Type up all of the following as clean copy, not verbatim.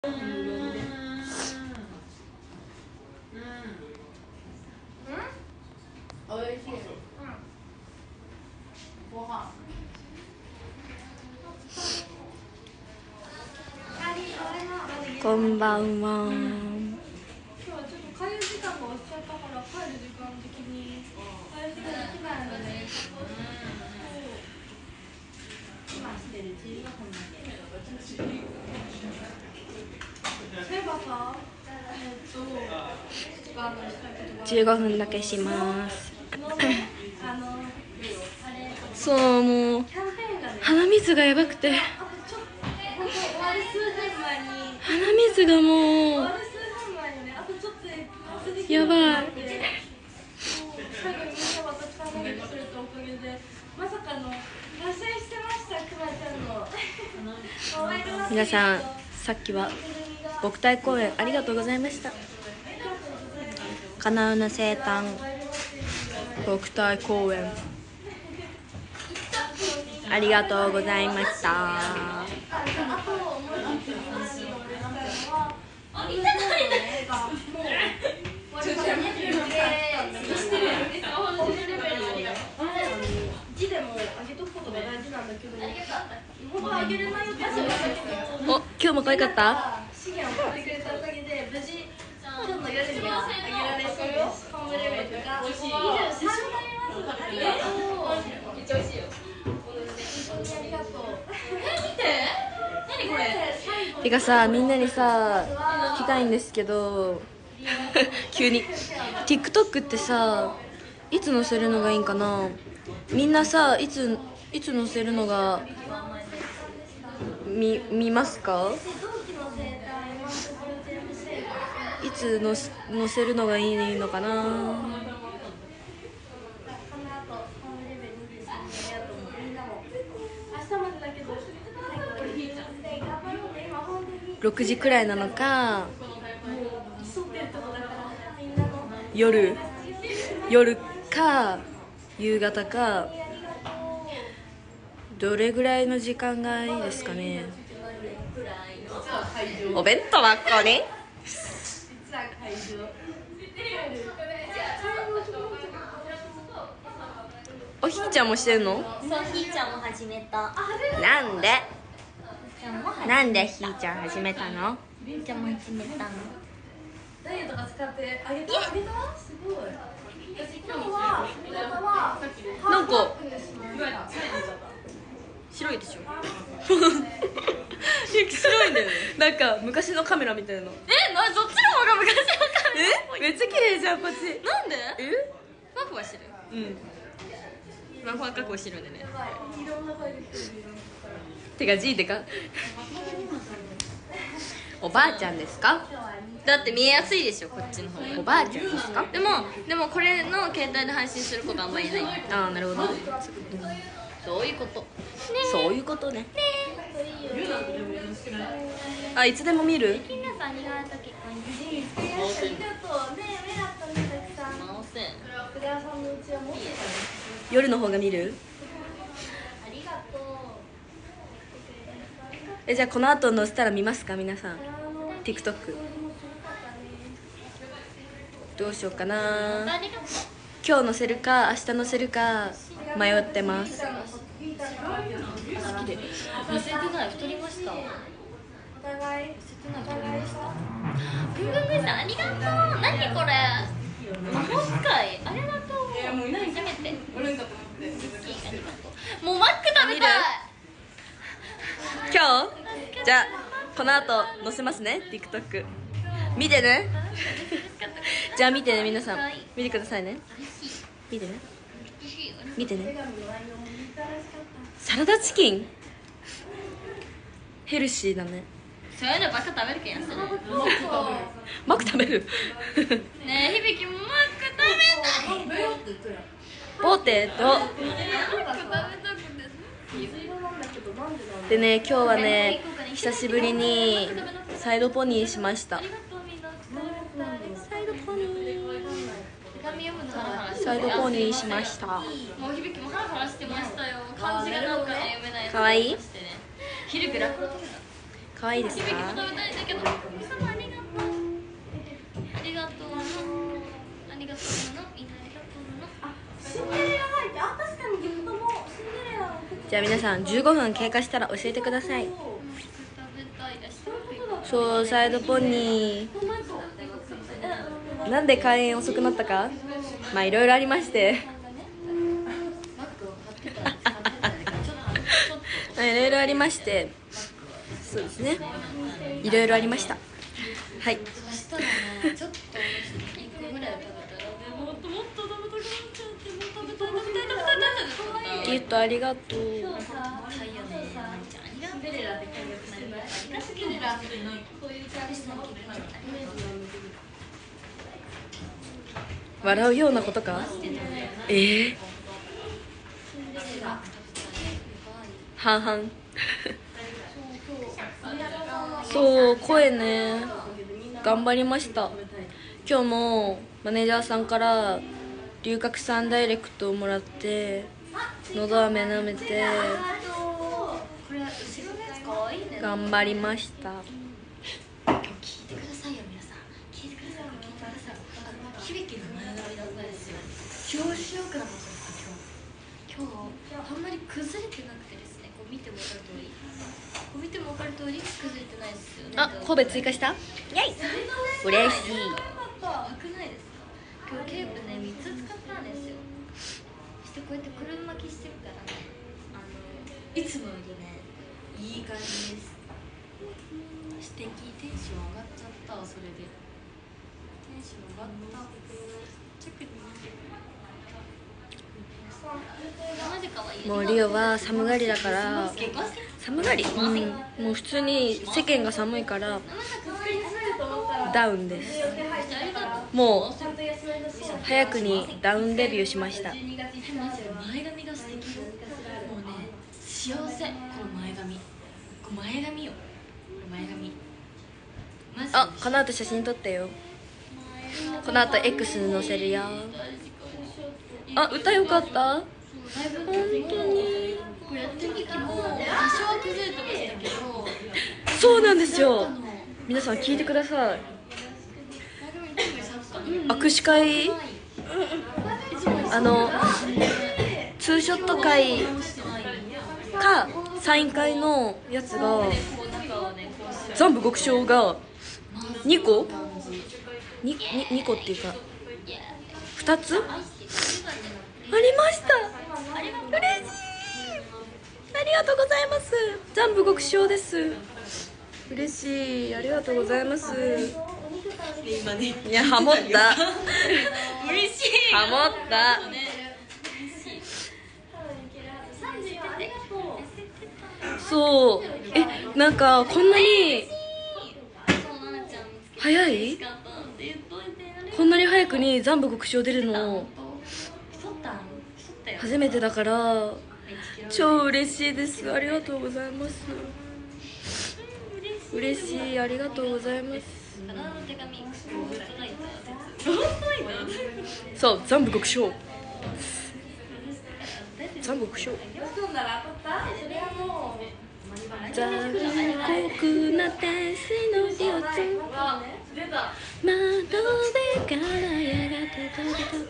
こんばんは。 今日はちょっと会議時間が押しちゃったから帰る時間的に会議ができないので、今してる15分だけ。そういえばさ、 15分だけします。そう、もう鼻水がやばくて、鼻水がもうやばい。皆さん、さっきは牧体公演ありがとうございました。金浦生誕牧体公演ありがとうございました。お、今日も可愛かった？てかさ、みんなにさ聞きたいんですけど急に TikTok ってさ、いつ載せるのがいいんかな。みんなさ、いつ載せるのが見ますか？いつ載せるのがいいのかな。6時くらいなのか、夜か夕方か、どれぐらいの時間がいいですかね。お弁当はここに。おひーちゃんもしてんの？ そう、ひーちゃんも始めた。 なんでひーちゃん始めたの？ ひーちゃんも始めたの。 ダイエットが使ってあげた？すごい。今日はなんか白いでしょ白いんだよね。なんか昔のカメラみたいな。 どっちの方が昔のカメラ？ めっちゃ綺麗じゃん、こっち。 なんで？ふわふわしてる。ふわふわ確保してるんでね。 てか G でかおばあちゃんですか？ だって見えやすいでしょ、こっちの方が。 おばあちゃんですか？ でもこれの携帯で配信することあんまりない。 ああ、なるほど。 そういうこと。 そういうことね。あ、いつでも見る？夜の方が見る？じゃあこの後載せたら見ますか皆さん。 TikTok どうしようかな。今日載せるか明日載せるか迷ってます。 好きで載せてない、太りました。 お互いブンブンブンさんありがとう。何これ、魔法使いありがとう。初めて。もうマック食べたい。 今日じゃあこの後載せますね TikTok 見てねじゃあ見てね、皆さん見てくださいね。見てねサラダチキンヘルシーだね。 そういうのばっか食べる気がする。 マック食べるねえ、響もマック食べたい。 ポテトでね、今日はね久しぶりにサイドポニーしました。サイドポニーしました。 もう響もハラハラしてましたよ。漢字がなんか読めない。 かわいい。 昼グラフロ食べた。 可愛いですか？ 響きも食べたいんだけど、ありがとう。ありがとうな。ありがとうな。みんなありがとうな。 シンデレラ入って、あ、確かにギフトもシンデレラを送って。 じゃあ皆さん15分経過したら教えてください。 食べたいだし。 そう、サイドポニーなんで開演遅くなったか、まあいろいろありましていろいろありまして、そうですね、いろいろありました。はい。 そしたらね、ちょっと1個ぐらい食べたら、もっともっと食べたくなっちゃって、もう食べたい食べたい食べたい食べたい。 ギフトありがとう。 はいよね、まいちゃんありがとう。シンデレラって書いてある。ありがとう。シンデレラってこういう感じの気持ち。 笑うようなことか？半々そう、声ね、頑張りました。今日もマネージャーさんから龍角散ダイレクトをもらってのど飴舐めて頑張りました。 今日聞いてくださいよ、皆さん。聞いてください。響きの前髪だったんですよ。調子よくなかったですか？今日あんまり崩れてなくてですね、こう見ても分かる通り、崩れてないですよね。 あ、神戸追加した？イェイ、嬉しい。 怖くないですか？今日ケープね、3つ使ったんですよ。そしてこうやってくる巻きしてるからね、いつもよりね、いい感じです。素敵。テンション上がっちゃった。それでテンション上がった。チェックにマジかわいい。 もうリオは寒がりだから、寒がり、もう普通に世間が寒いからダウンです。もう早くにダウンデビューしました。 前髪が素敵よ。もうね、幸せ。この前髪、前髪よ。前髪マジで。 あ、この後写真撮ってよ。この後 X に載せるよ。あ、歌よかった。本当にこれやってる時も多少は崩れてましたけど、 そうなんですよ。皆さん聞いてください。握手会、ツーショット会かサイン会のやつが残部極小が2個2個っていうか2つありました。嬉しい、ありがとうございます。残部極小です。嬉しい、ありがとうございます。 今ね、 いや、ハモった嬉しい。 ハモった。そう、なんかこんなに早い、こんなに早くに残部極小出るの初めてだから超嬉しいです。ありがとうございます。嬉しい、ありがとうございます。そう、残部極小、残部極小、残酷な天使のリオちゃん、窓辺からやがて飛び立つ。なんか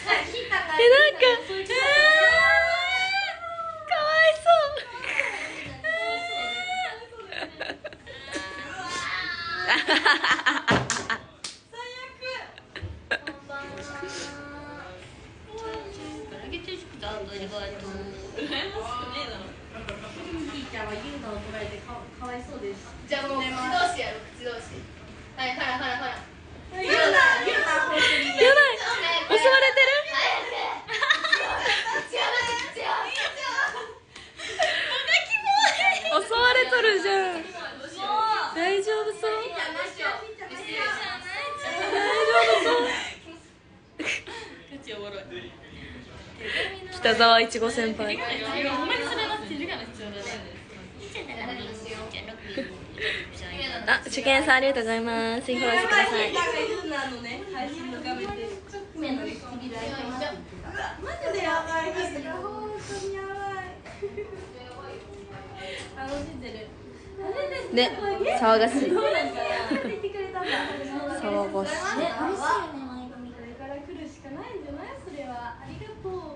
かわいそうじゃあもう口同士やろ、口同士。はいはいはいはい。やばい、襲われてる。 襲われとるじゃん。大丈夫そう？大丈夫そう？北沢いちご先輩。あ、受験さんありがとうございます。ぜひフォローしてください。 マジでやばい。本当にやばい。楽しんでる。 ね、騒がしい。騒がしい。 嬉しいよね、前髪。 これから来るしかないんじゃない？それはありがとう。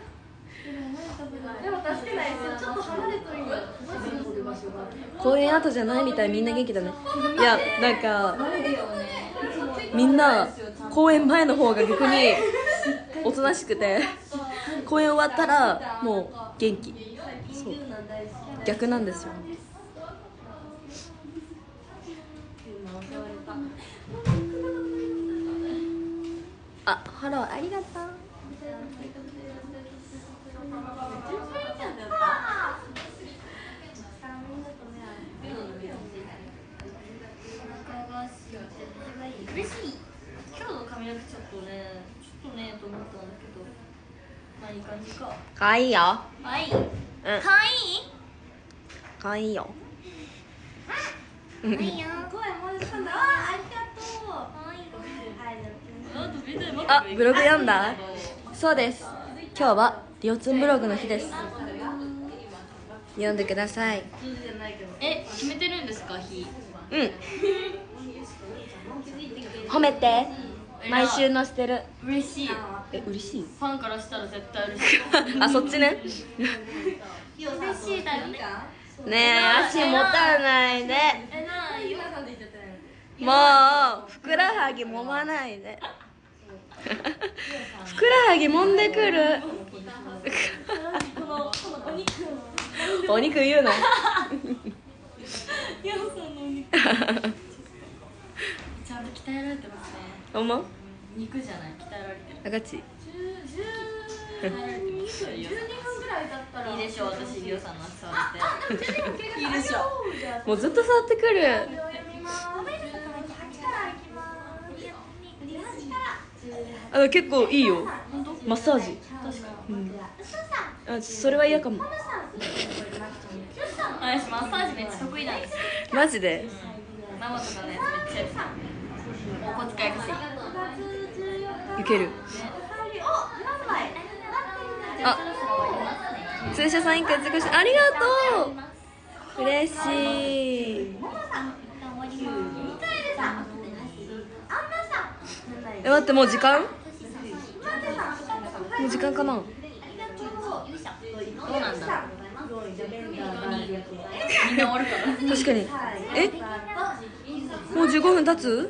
でも助けないですよ。ちょっと離れといて。 公園後じゃないみたい、みんな元気だね。いや、なんかみんな公演前の方が逆におとなしくて、公演終わったらもう元気。そう逆なんですよ。あ、ハローありがとう。 嬉しい。今日の髪の毛ちょっとねと思ったんだけど、まあいい感じか。 かわいいよ。 はい。 うん、 かわいい。 かわいいよ。 いいよ。 声もしたんだ。ありがとう。 かわいい。 あ、ブログ読んだ？そうです。今日はりょうつんブログの日です。読んでください。 決めてるんですか、日。 うん。褒めて。毎週載せてる。 嬉しい。 嬉しい。 ファンからしたら絶対嬉しい。 あ、そっちね。 嬉しいだよね。 ねえ、足持たないで。 ないよ。 もうふくらはぎ揉まないで。ふくらはぎ揉んでくる。お肉言うの。 ちゃんと鍛えられてますね。 ほんま？ 肉じゃない、鍛えられてる。 あ、ガチ。 鍛えられてます。 12分ぐらい経ったらいいでしょう、私リオさんの触って。いいでしょう。 もうずっと触ってくる。あ、結構いいよ。マッサージ。うん。あ、それは嫌かも。 私マッサージめっちゃ得意なんですよ。 マジで。 ママとかのやつめっちゃやってた。お小遣い稼ぎ。 いける。あ、通社さん一回尽くしありがとう。嬉しい。待って、もう時間？もう時間かな。 どうなんだ。みんな終わるから。 確かに。もう15分経つ？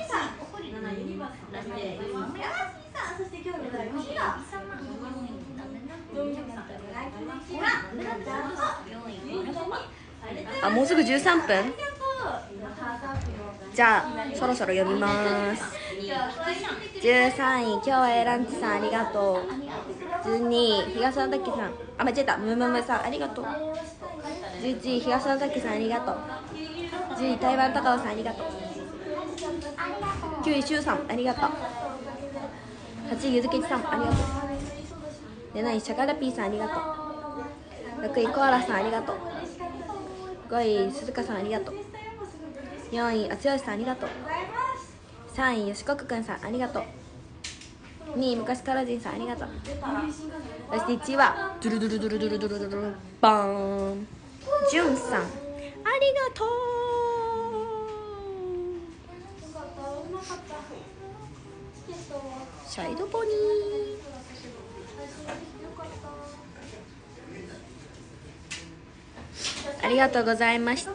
あ、もうすぐ13分？じゃあそろそろ読みます。13位、今日はエランチさんありがとう。12位、東野滝さん、あ、間違えた、むむむさんありがとう。11位、東野滝さんありがとう。10位、台湾高尾さんありがとう。9位、しゅうさんありがとう。8位、ゆずけちさんありがとう。7位、シャカラピーさんありがとう。6位、コアラさんありがとう。5位、鈴鹿さんありがとう。4位、あつよしさんありがとう。3位、よしこくくんさんありがとう。2位、昔からじんさんありがとう。そして1位はドゥルドゥルドゥルドゥルドゥルドゥルドゥルバーン、じゅんさんありがとう。シャイドポニーありがとうございました。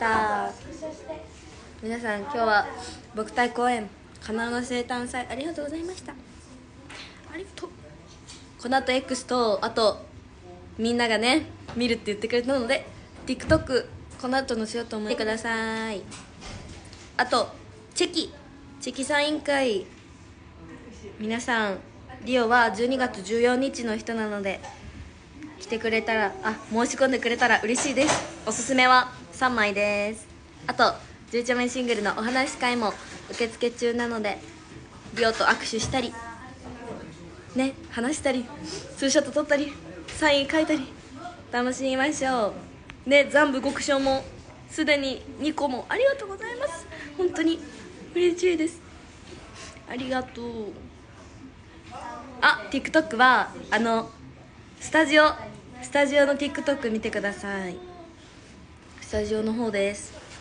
皆さん今日は牧体公演花の生誕祭ありがとうございました。ありがとう。この後 X とあとみんながね見るって言ってくれたので TikTok この後載せようと思ってください。あとチェキサイン会、皆さんリオは12月14日の人なので来てくれたら、申し込んでくれたら嬉しいです。おすすめは3枚です。あと11枚シングルのお話し会も受付中なのでリオと握手したりね、話したりツーショット撮ったりサイン書いたり楽しみましょうね。残部極小もすでに2個もありがとうございます。本当に嬉しいです。ありがとう。TikTok はスタジオの TikTok 見てください。スタジオの方です。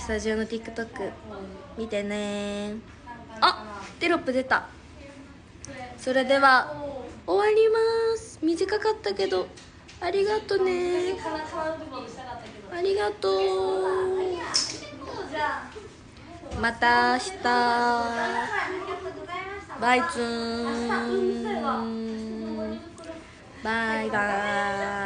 スタジオの TikTok 見てね。あ、テロップ出た。それでは終わります。短かったけどありがとね。ありがとう。また明日。バイツーン。バイバーイ。